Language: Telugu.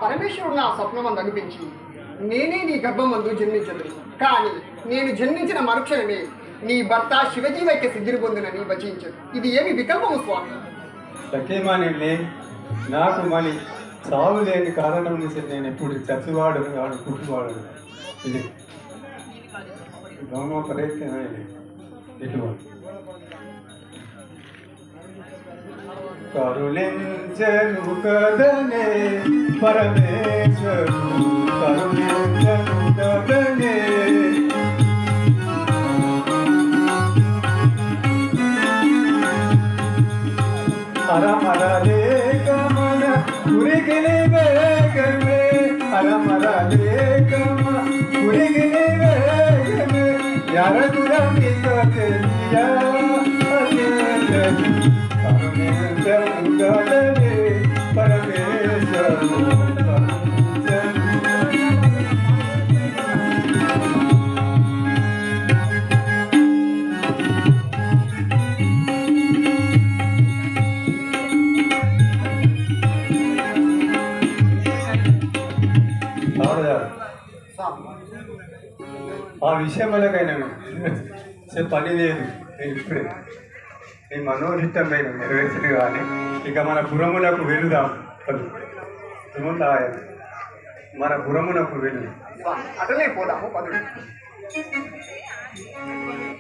పరమేశ్వరుడు నా స్వప్నమందు అనిపించి నేనే నీ గర్భమందు జన్మించదు. కానీ నేను జన్మించిన మరుక్షణమే నీ భర్త శివజీవైక్య సిద్ధిని పొందినని వచించదు. ఇది ఏమి వికల్పము స్వామి? సఖీమణి, నాకు మని సాగు లేని కారణం నుంచి నేను ఎప్పుడు చచ్చివాడను వాడు పుట్టివాడను. ఇది గౌరవ ప్రయత్నం ఇటువంటి కరుణించను కదనే పరమేశ్వరు, కరుణించను కదనే హరమరలే కమన ఉరిగిలి వేగమే, హరమరలే కమ ఉరిగిలి వేగమే, యారగురం తెలియా కరుణించను కదనే పరమేశ్వరు. ఆ విషయం వల్లకైనా పని లేదు. ఇప్పుడే నీ మనోహితం పైన నెరవేర్చడు. కానీ ఇక మన పురములకు వెళుదాం. ఏముంటాయ మన పురమునకు వెళ్ళు. అటలే పోదాము పదుడు.